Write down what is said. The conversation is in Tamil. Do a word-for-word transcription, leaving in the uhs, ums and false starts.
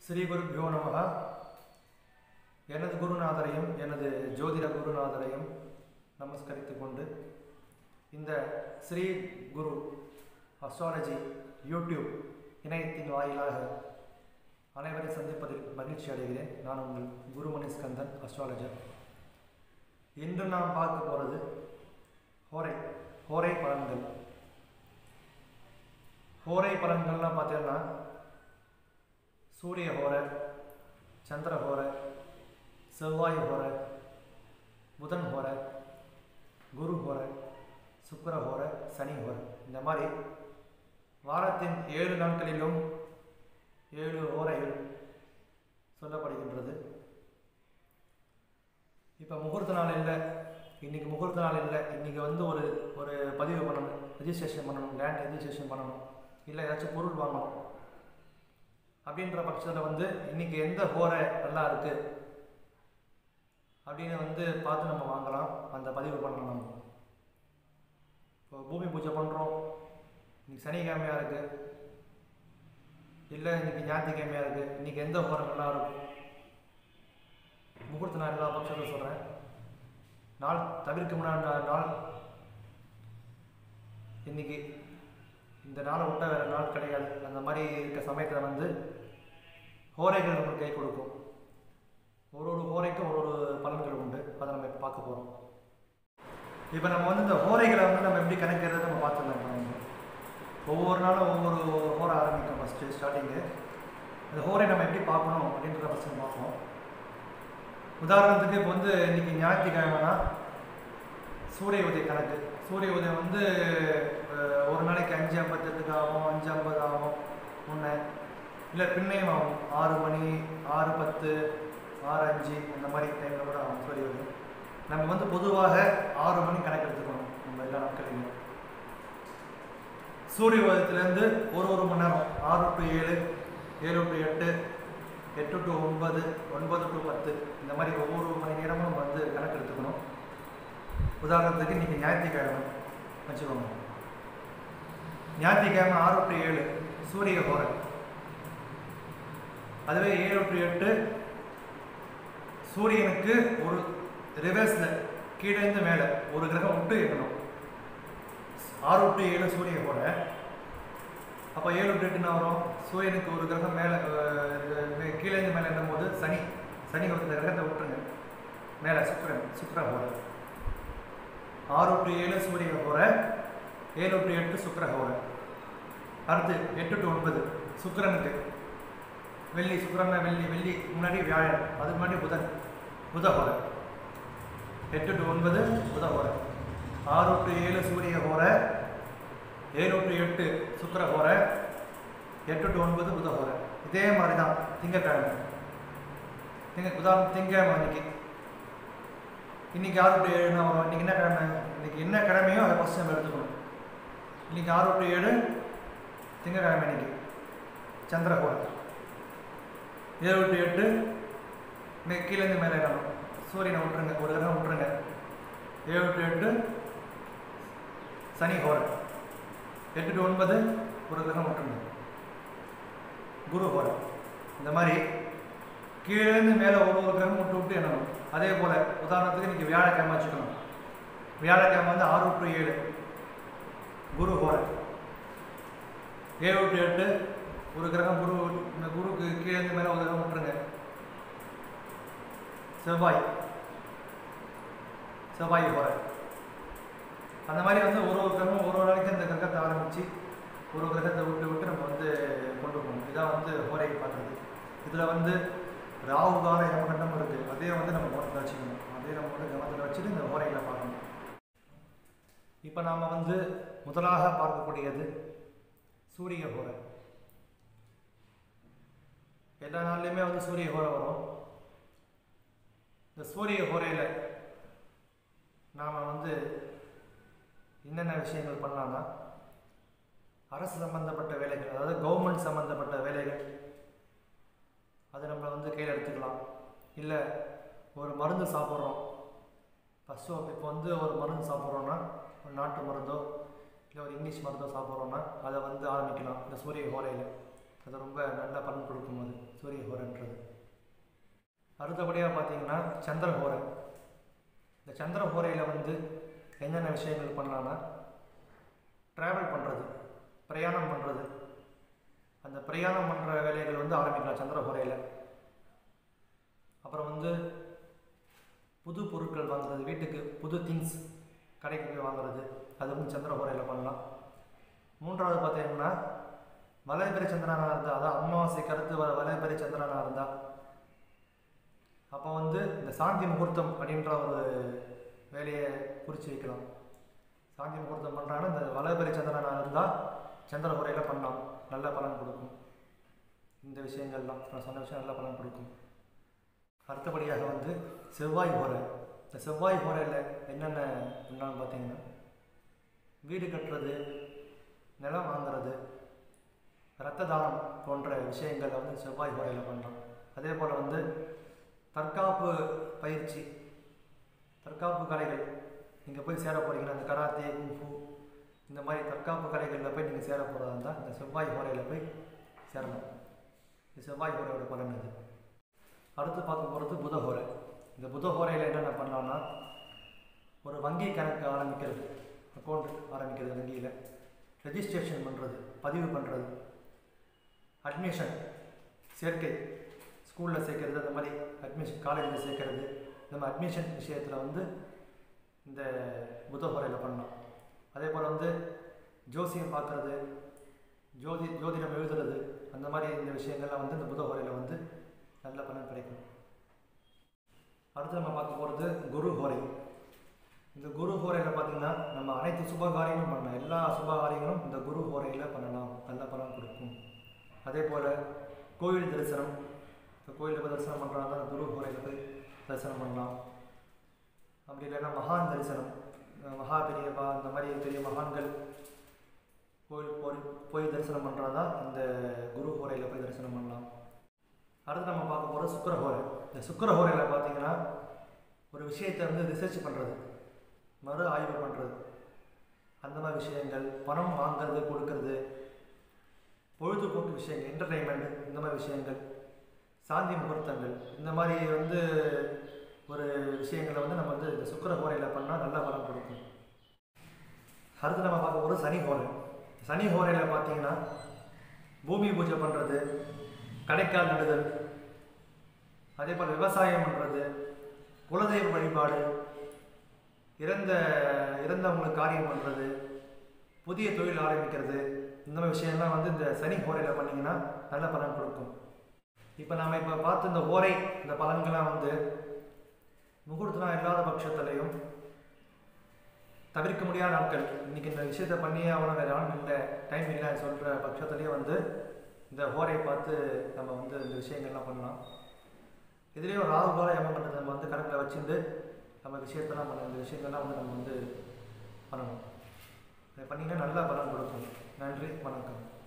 ஸ்ரீ குருப்யோ நமஹ. எனது குருநாதரையும் எனது ஜோதிட குருநாதரையும் நமஸ்கரித்து கொண்டு இந்த ஸ்ரீ குரு அஸ்ட்ராலஜி யூடியூப் இணையத்தின் வாயிலாக அனைவரை சந்திப்பதில் மகிழ்ச்சி அடைகிறேன். நான் உங்கள் குருமணி ஸ்கந்தன், அஸ்ட்ராலஜர். இன்று நாம் பார்க்க போகிறது ஹோரை ஹோரை பலன்கள். ஹோரை பலன்கள்லாம் பார்த்தீங்கன்னா சூரிய ஹோரை, சந்திர ஹோரை, செவ்வாய் ஹோரை, புதன் ஹோரை, குரு ஹோரை, சுக்கிர ஹோரை, சனி ஹோரை, இந்த மாதிரி வாரத்தின் ஏழு நாட்களிலும் ஏழு ஹோரைகள் சொல்லப்படுகின்றது. இப்போ முகூர்த்த நாள் இல்லை, இன்றைக்கி முகூர்த்த நாள் இல்லை, இன்றைக்கி வந்து ஒரு ஒரு பதிவு பண்ணணும், ரெஜிஸ்ட்ரேஷன் பண்ணணும், லேண்ட் ரெஜிஸ்ட்ரேஷன் பண்ணணும், இல்லை ஏதாச்சும் பொருள் வாங்கணும் அப்படின்ற பட்சத்தில் வந்து இன்றைக்கி எந்த ஹோரை நல்லா இருக்குது அப்படின்னு வந்து பார்த்து நம்ம வாங்கலாம், அந்த பதிவு பண்ணலாம். நம்ம இப்போ பூமி பூஜை பண்ணுறோம், இன்றைக்கி சனிக்கிழமையாக இருக்குது, இல்லை இன்றைக்கி ஞாயிற்றுக்கிழமையாக இருக்குது, இன்றைக்கி எந்த ஹோரை நல்லா இருக்கும், முகூர்த்த நாள் எல்லா பட்சத்தில் சொல்கிறேன். நாள் தவிர்க்க முடியாத நாள் இன்றைக்கி, இந்த நாளை விட்ட வேறு நாள் கிடையாது. அந்த மாதிரி இருக்க சமயத்தில் வந்து ஹோரைகள் நம்மளுக்கு கை கொடுக்கும். ஒரு ஒரு ஹோரைக்கும் ஒரு ஒரு பலன்கள் உண்டு, அதை நம்ம இப்போ பார்க்க போகிறோம். இப்போ நம்ம வந்து இந்த ஹோரைகளை வந்து நம்ம எப்படி கணக்கிறது நம்ம பார்த்துக்கலாம். ஒவ்வொரு நாளும் ஒவ்வொரு ஹோரை ஆரம்பிக்கும். ஃபஸ்ட்டு ஸ்டார்டிங்கு இந்த ஹோரை நம்ம எப்படி பார்க்கணும் அப்படின்றத ஃபஸ்ட்டு பார்ப்போம். உதாரணத்துக்கு இப்போ வந்து இன்றைக்கி ஞாயிற்றுக்கிழமைனா சூரிய உதய கணக்கு. சூரிய உதயம் வந்து ஒரு நாளைக்கு அஞ்சு ஐம்பத்தெட்டுக்கு ஆகும், அஞ்சு ஐம்பது ஆகும், ஒன்று இல்லை பின்னையும் ஆகும், ஆறு மணி, ஆறு பத்து, ஆறு அஞ்சு அந்த மாதிரி டைமில் கூட ஆகும் சூரிய உதயம். நம்ம வந்து பொதுவாக ஆறு மணி கணக்கு எடுத்துக்கணும் நம்ம எல்லா நாட்களையும். சூரிய உதயத்துலேருந்து ஒரு ஒரு மணி நேரம், ஆறு டு ஏழு, ஏழு டு எட்டு, எட்டு டு ஒன்பது, ஒன்பது டு பத்து, இந்த மாதிரி ஒவ்வொரு மணி நேரமும் நம்ம வந்து கணக்கு எடுத்துக்கணும். உதாரணத்துக்கு இன்றைக்கி ஞாயிற்றுக்கிழமை வச்சுக்கோங்க. ஞாயிற்றுக்கிழமை ஆறு டு ஏழு சூரிய ஹோரை, அதுவே ஏழு டு எட்டு சூரியனுக்கு ஒரு ரிவர்ஸில் கீழேருந்து மேலே ஒரு கிரகம் விட்டு எண்ணணும். ஆறு டு ஏழு சூரிய ஹோரை. அப்போ ஏழு டு எட்டுன்னா வரும், சூரியனுக்கு ஒரு கிரகம் மேலே கீழேருந்து மேலே எண்ணும் போது சனி சனி ஒரு கிரகத்தை விட்டுருங்க மேலே, சுக்கிரன் சுக்கிர ஹோரை. ஆறு டு ஏழு சூரிய ஹோரை, ஏழு டு எட்டு சுக்கிர ஹோரை. அடுத்து எட்டு டு ஒன்பது சுக்கிரனுக்கு வெள்ளி, சுக்கிரன்னா வெள்ளி, வெள்ளி முன்னாடி வியாழன், அதுக்கு முன்னாடி புதன், புத ஹோரை. எட்டு டு ஒன்பது புத ஹோரை. ஆறு டு ஏழு சூரிய ஹோரை, ஏழு டு எட்டு சுக்கிர ஹோரை, எட்டு டு ஒன்பது புத ஹோரை. இதே மாதிரி தான் திங்கக்கிழமை. திங்க உதாரணம் திங்கக்கிழமை அன்றைக்கி இன்றைக்கி ஆறு டு ஏழுனா வரும். இன்றைக்கி என்ன கிழமை, இன்றைக்கி என்ன கிழமையோ அதை ஃபஸ்ட் நம்ம எடுத்துக்கணும். இன்றைக்கி ஆறு டு ஏழு திங்கக்கிழமை. இன்றைக்கி சந்திர ஹோரை. ஏழு டு எட்டு இன்னைக்கு கீழேருந்து மேலே ஏறணும், சூரியனை விட்டுருங்க, ஒரு கிரகம் விட்டுருங்க. ஏழு டு எட்டு சனி ஹோரை. எட்டு டு ஒன்பது ஒரு கிரகம் விட்டுருங்க, குரு ஹோரை. இந்த மாதிரி கீழேருந்து மேலே ஒரு ஒரு கிரகம் விட்டு விட்டு எண்ணணும். அதே போல் உதாரணத்துக்கு இன்றைக்கி வியாழக்கிழமை வச்சுக்கணும். வியாழக்கிழமை வந்து ஆறு டு ஏழு குரு ஹோரை. ஏழு டு எட்டு ஒரு கிரகம் குரு, இந்த குருக்கு கீழேருந்து மேலே ஒரு கிரகம் விட்டுருங்க, செவ்வாய் செவ்வாய் ஹோரை. அந்த மாதிரி வந்து ஒரு ஒரு கிரகம் ஒரு ஒரு நாளைக்கு இந்த கிரகத்தை ஆரம்பித்து ஒரு ஒரு கிரகத்தை விட்டு விட்டு நம்ம வந்து கொண்டு போகணும். இதான் வந்து ஹோரை பார்க்குறது. இதில் வந்து ராகு கால யமகண்டம் இருக்குது, அதே வந்து நம்ம கவனத்தில் வச்சுக்கணும். அதே நம்ம வந்து கவனத்தில் வச்சுட்டு இந்த ஹோரைகளை பார்க்கணும். இப்போ நாம் வந்து முதலாக பார்க்கக்கூடியது சூரிய ஹோரை. எல்லா நாள்லையுமே வந்து சூரிய ஹோரை வரும். இந்த சூரிய ஹோரையில் நாம் வந்து என்னென்ன விஷயங்கள் பண்ணலாம்னா, அரசு சம்மந்தப்பட்ட வேலைகள், அதாவது கவர்மெண்ட் சம்மந்தப்பட்ட வேலைகள், அதை நம்ம வந்து கையில் எடுத்துக்கலாம். இல்லை ஒரு மருந்து சாப்பிட்றோம், ஃபஸ்ட்டு இப்போ வந்து ஒரு மருந்து சாப்பிட்றோன்னா, ஒரு நாட்டு மருந்தோ இல்லை ஒரு இங்கிலீஷ் மருந்தோ சாப்பிட்றோன்னா அதை வந்து ஆரம்பிக்கலாம் இந்த சூரிய ஹோரையில். அது ரொம்ப நல்ல பலன் கொடுக்கும். அது சூரிய ஹோரை அடுத்தபடியாக பார்த்தீங்கன்னா சந்திரஹோரை. இந்த சந்திரஹோரையில் வந்து என்னென்ன விஷயங்கள் பண்ணலான்னா, ட்ராவல் பண்ணுறது, பிரயாணம் பண்ணுறது, அந்த பிரயாணம் பண்ணுற வேலைகள் வந்து ஆரம்பிக்கலாம் சந்திரஹோரையில். அப்புறம் வந்து புது பொருட்கள் வாங்குறது, வீட்டுக்கு புது திங்ஸ் கடைக்கு போய் வாங்குறது, அது வந்து சந்திரஹோரையில் பண்ணலாம். மூன்றாவது பார்த்தீங்கன்னா வளர்பிறை சந்திரனாக இருந்தால், அதாவது அமாவாசைக்கு அடுத்து வ வளர்பிறை சந்திரனாக இருந்தால், அப்போ வந்து இந்த சாந்தி முகூர்த்தம் அப்படின்ற ஒரு வேலையை குறித்து வைக்கலாம். சாந்தி முகூர்த்தம் பண்ணுறாங்கன்னா இந்த வளர்பிறை சந்திரனாக இருந்தால் சந்திரஹோரையில் பண்ணலாம், நல்ல பலன் கொடுக்கும். இந்த விஷயங்கள்லாம் நான் சொன்ன விஷயம் நல்ல பலன் கொடுக்கும். அடுத்தபடியாக வந்து செவ்வாய் ஹோரை. இந்த செவ்வாய் ஹோரையில் என்னென்ன பண்ணலாம்னு பார்த்தீங்கன்னா, வீடு கட்டுறது, நிலம் வாங்குறது, இரத்த தானம் போன்ற விஷயங்களை வந்து செவ்வாய் ஹோரையில் பண்ணலாம். அதே போல் வந்து தற்காப்பு பயிற்சி, தற்காப்பு கலைகள் நீங்கள் போய் சேர போகிறீங்கன்னா, அந்த கராத்தே, குங்ஃபு இந்த மாதிரி தற்காப்பு கலைகளில் போய் நீங்கள் சேர போகிறதா இருந்தால் இந்த செவ்வாய் ஹோரையில் போய் சேரலாம். இந்த செவ்வாய் ஹோரையோட பலன் இது. அடுத்து பார்க்க போகிறது புதஹோரை. இந்த புதஹோரையில் என்னென்ன பண்ணலாம்னா, ஒரு வங்கி கணக்கு ஆரம்பிக்கிறது, அக்கௌண்ட் ஆரம்பிக்கிறது, வங்கியில் ரெஜிஸ்ட்ரேஷன் பண்ணுறது, பதிவு பண்ணுறது, அட்மிஷன் சேர்க்கை, ஸ்கூலில் சேர்க்கறது, அந்த மாதிரி அட்மிஷன் காலேஜில் சேர்க்கறது, இந்த மாதிரி அட்மிஷன் விஷயத்தில் வந்து இந்த புதஹோரையில் பண்ணலாம். அதே போல் வந்து ஜோசியம் பார்க்குறது, ஜோதி ஜோதிடம் எழுதுறது, அந்த மாதிரி இந்த விஷயங்கள்லாம் வந்து இந்த புதஹோரையில் வந்து நல்ல பலன் கிடைக்கும். அடுத்து நம்ம பார்க்க போகிறது குரு ஹோரை. இந்த குரு ஹோரையில் பார்த்திங்கன்னா நம்ம அனைத்து சுபகாரியங்களும் பண்ணலாம், எல்லா சுபகாரியங்களும் இந்த குரு ஹோரையில் பண்ணலாம், நல்ல பலன் கொடுக்கும். அதே போல் கோவில் தரிசனம், இந்த கோயிலில் போய் தரிசனம் பண்ணுறாங்க, குரு ஹோரையில் போய் தரிசனம் பண்ணலாம். அப்படி இல்லைன்னா மகான் தரிசனம், மகா பெரியப்பா இந்த மாதிரி பெரிய மகான்கள் கோயில் போய் போய் தரிசனம் பண்ணுறதா இந்த குரு ஹோரையில் போய் தரிசனம் பண்ணலாம். அடுத்து நம்ம பார்க்க போகிறது சுக்கிரஹோரை. இந்த சுக்கிரஹோரையில் பார்த்தீங்கன்னா ஒரு விஷயத்தை வந்து ரிசர்ச் பண்ணுறது, மறு ஆய்வு பண்ணுறது, அந்த மாதிரி விஷயங்கள், பணம் வாங்கிறது கொடுக்கறது, பொழுதுபோக்கு விஷயங்கள், என்டர்டெயின்மெண்ட், இந்த மாதிரி விஷயங்கள், சாந்தி முகூர்த்தங்கள், இந்த மாதிரி வந்து ஒரு விஷயங்களை வந்து நம்ம வந்து இந்த சுக்கிரஹோரையில் பண்ணால் நல்ல பலன் கொடுக்கும். அடுத்து நம்ம பார்க்க போகிறது சனி ஹோரை. சனி ஹோரையில் பார்த்தீங்கன்னா பூமி பூஜை பண்ணுறது, கடைக்கால் நடுதல், அதே போல் விவசாயம் பண்ணுறது, குலதெய்வ வழிபாடு, இறந்த இறந்தவங்களுக்கு காரியம் பண்ணுறது, புதிய தொழில் ஆரம்பிக்கிறது, இந்த மாதிரி விஷயம்லாம் வந்து இந்த சனி ஹோரையில் பண்ணிங்கன்னா நல்ல பலன் கொடுக்கும். இப்போ நம்ம இப்போ பார்த்து இந்த ஹோரை இந்த பலன்கள்லாம் வந்து முகூர்த்தம் இல்லாத பட்சத்துலையும், தவிர்க்க முடியாத நாட்கள், இன்றைக்கி இந்த விஷயத்தை பண்ணியே அவனை வேறு ஆள் இல்லை, டைம் இல்லை சொல்கிற பட்சத்துலேயும் வந்து இந்த ஹோரை பார்த்து நம்ம வந்து இந்த விஷயங்கள்லாம் பண்ணலாம். இதுலேயும் ராகு கால யமம் பண்ணுறது நம்ம வந்து கணக்கில் வச்சுருந்து நம்ம விஷயத்தெல்லாம் பண்ண இந்த விஷயங்கள்லாம் வந்து நம்ம வந்து பண்ணணும். இதை பண்ணிங்கன்னா நல்லா பலன் கொடுக்கும். நன்றி, வணக்கம்.